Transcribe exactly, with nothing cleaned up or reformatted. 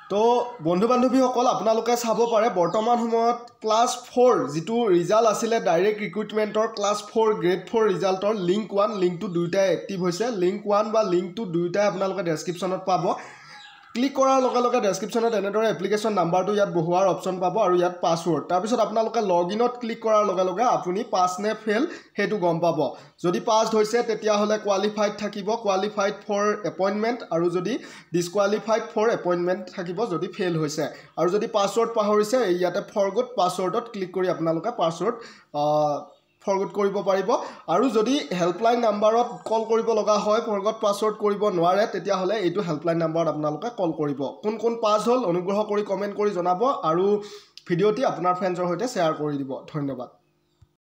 তো বন্ধু বান্ধৱীসকল আপোনালোকে চাব পাৰে বৰ্তমান সময়ত ক্লাছ ফ'ৰ যিটো ৰিজাল্ট আছিলে ডাইৰেক্ট ৰিক্ৰুইটমেণ্টৰ ক্লাছ ফ'ৰ গ্ৰেড ফ'ৰ ৰিজাল্টৰ লিংক ওৱান লিংকটো দুয়োটাই এক্টিভ হৈছে লিংক ওৱান বা লিংকটো দুয়োটাই আপোনালোকে ডেছক্ৰিপশ্যনত পাব ক্লিক কৰাৰ লগে লগে ডেছক্ৰিপশ্যনত এনেদৰে এপ্লিকেশ্যন নাম্বাৰটো ইয়াত বহুৱাৰ অপশ্যন পাব আৰু ইয়াত পাছৱৰ্ড তাৰপিছত আপোনালোকে লগ ইনত ক্লিক কৰাৰ লগে লগে আপুনি পাছ নে ফেইল সেইটো গম পাব যদি পাছড হৈছে তেতিয়াহ'লে কোৱালিফাইড থাকিব কোৱালিফাইড ফৰ এপইণ্টমেণ্ট আৰু যদি ডিছকুৱালিফাইড ফৰ এপইণ্টমেণ্ট থাকিব যদি ফেইল হৈছে আৰু যদি পাছৱৰ্ড পাহৰিছে ইয়াতে ফৰগট পাছৱৰ্ডত ক্লিক কৰি আপোনালোকে পাছৱৰ্ড ফৰগট কৰিব পাৰিব আৰু যদি হেল্পলাইন নাম্বাৰত কল কৰিব লগা হয় ফৰগট পাছৱৰ্ড কৰিব নোৱাৰে তেতিয়াহ'লে এইটো হেল্পলাইন নাম্বাৰত আপোনালোকে কল কৰিব কোন কোন পাছ হ'ল অনুগ্ৰহ কৰি কমেণ্ট কৰি জনাব আৰু ভিডিঅ'টি আপোনাৰ ফ্ৰেণ্ডছৰ সৈতে শ্বেয়াৰ কৰি দিব ধন্যবাদ